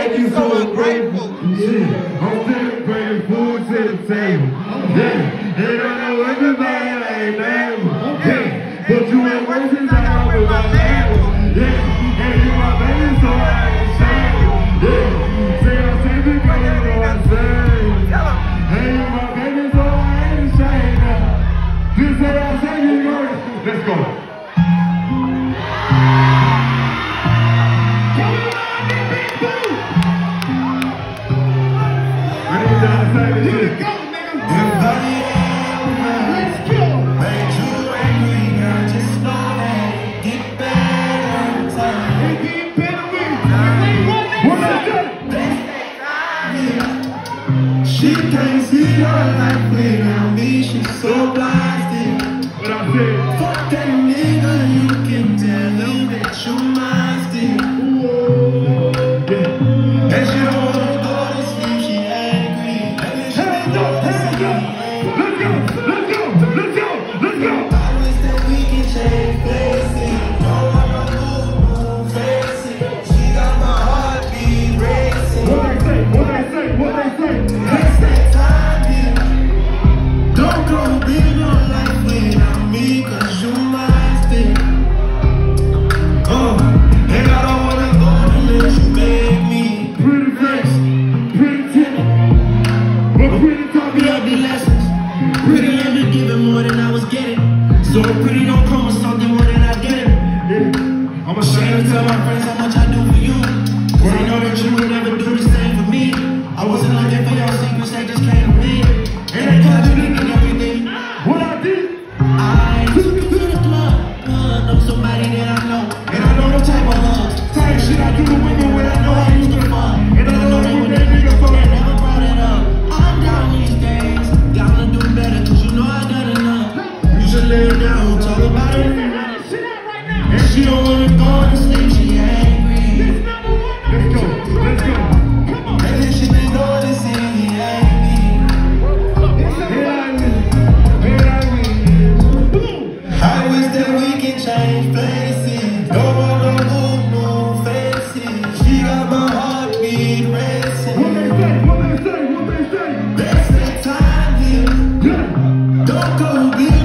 make you so ungrateful. Yeah, I'm still bringing food to the table. Yeah, and I know everybody ain't able. Yeah, but you ain't worth it, I know with my label. Yeah, and you my baby, so I ain't ashamed. Yeah, say I'm saving because you know I'm saving. Hey, you my baby, so I ain't ashamed. You say I'm saving, let's go. She can't see her life without me, she's so blasted. What I said? Fuck that nigga, you can tell him that you're mine still. Yeah. And she don't wanna go to sleep, she angry. Hands up, hands up. Let's go, let's go, let's go, let's go. I wish that we can change places. Don't wanna move faces. She got my heartbeat racing. What they say, what they say, what they say. So pretty don't come with something more than I get it. Yeah. I'm ashamed to tell my friends how much I do for you. Cause I know that you would never do the same for me. I wasn't looking for your secrets, they just came to me. And they contradicting everything. What I did? I took you to the club. Know somebody that I know. And I know the type of love. Type shit I do to women when I know I used to fuck. And I know they would that nigga fuck. I never brought it up. I'm down these days. Gotta do better cause you know I done enough. Lay down, talk about it. And she don't wanna go to sleep, she angry. Let's go, let's go. And then she been noticing he angry. I wish that we can change places. Don't wanna move faces. She got my heartbeat racing. What they say, what they say, what they say. Let's take time here. Don't go big.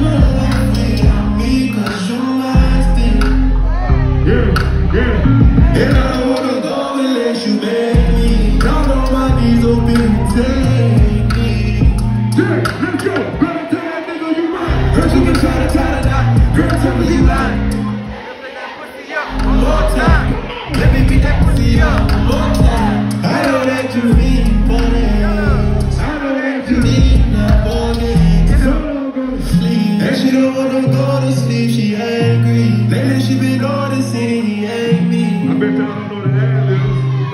And I don't wanna go unless you make me. Down on my knees, open and take me. Yeah, let's go. Girl, tell that nigga you mine. Girl, you can try to tie the knot. Girl, tell me you lying. One more time. Let me beat that pussy up. One more time. I know that you need money. I know that you need that money. So don't go to sleep. And she don't wanna go to sleep, she angry. Lately she been noticing he ain't me. I bet y'all don't know the ad-libs.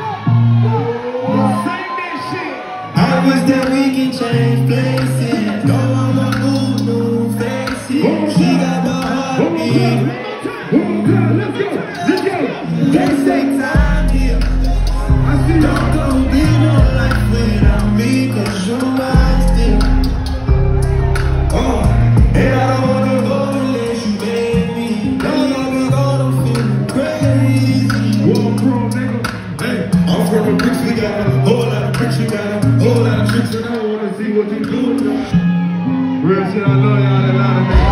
Sing that shit. I wish that we can change places. Don't wanna move faces. She got my heartbeat. Let's go, let's go. Let's take time here. Don't go live no life without me, cause you're mine still. And I don't wanna go unless you make me. Don't let me go, I'm feeling crazy. Whoa, bro, nigga. Hey, I'm from the bricks, we got a whole lot of bricks, we got a whole lot of tricks, and I wanna see what you do. Real shit, I love y'all a lot of